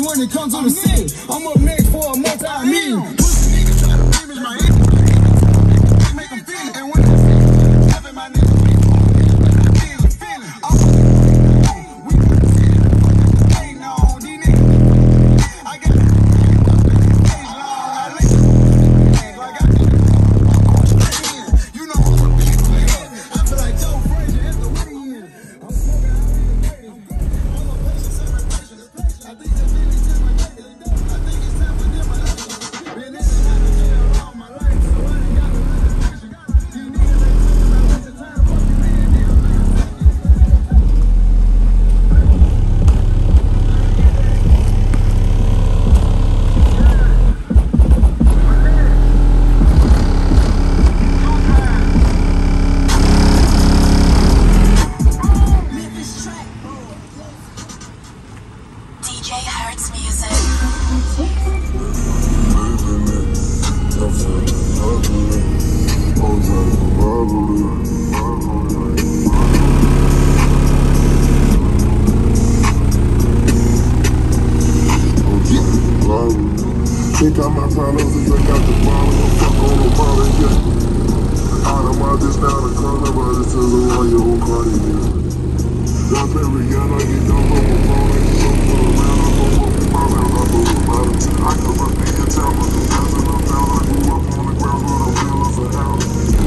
when it comes to the city. I'm up next for a multi-million. Pussy nigga try to damage my image. Make them feel it. And when I say having my nigga, we feel it. We ain't on these niggas. I got you know I'm a big player. I feel like Joe Frazier at the weekend. I'm smoking out in the ladies. All the patience, every patient. I think that's really time I take it. I think it's time for them my life. Been in and out of jail all my life. So I ain't got no limitation. These niggas ain't talking about what's the time. Fuck you, man. Take out my problems and drink out the bottle. Don't fuck on the bottle yet. Out of my just down the corner, but this is a royal party. Y'all every young, I get done with my phone. I get up for a round, I go up with my round, I go with my round. I come up in your town with the guys in the town. I grew up on the ground with a wheel of a house.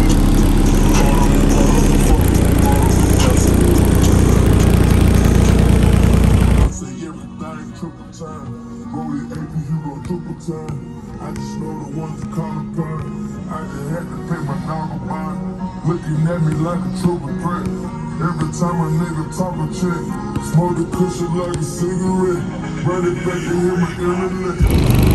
I say everything triple time. Roll it AP, you gon' triple time. I just know the ones that call upon. I just had to pay my dollar bond. Looking at me like a triple threat. Every time a nigga talk a check, smoke the cushion like a cigarette. Run it back to hear my internet.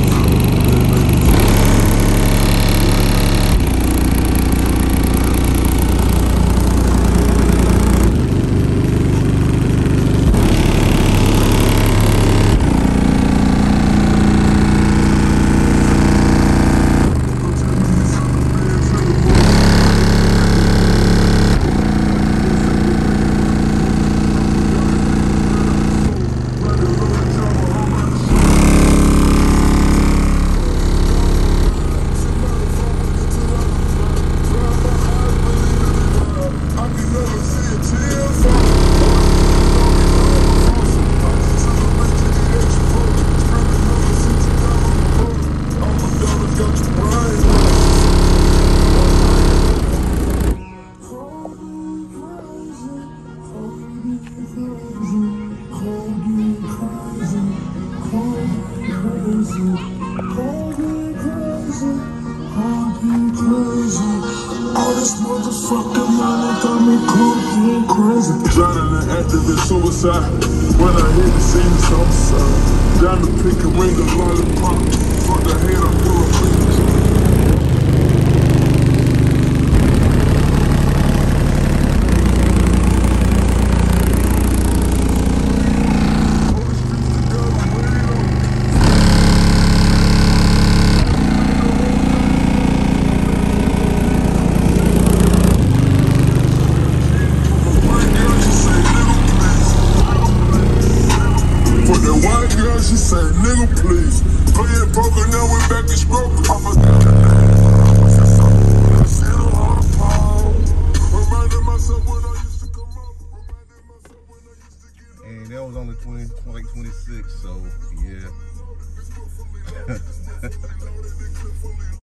All this motherfucking money got me cold crazy. Drowning in activist suicide. When I hit the scene, it's homicide. Down the pick and ring the lollipop. Fuck the head, I'm full of fingers. She said, nigga, please. Play it poker, now we're back to stroke. And that was only 26, so yeah.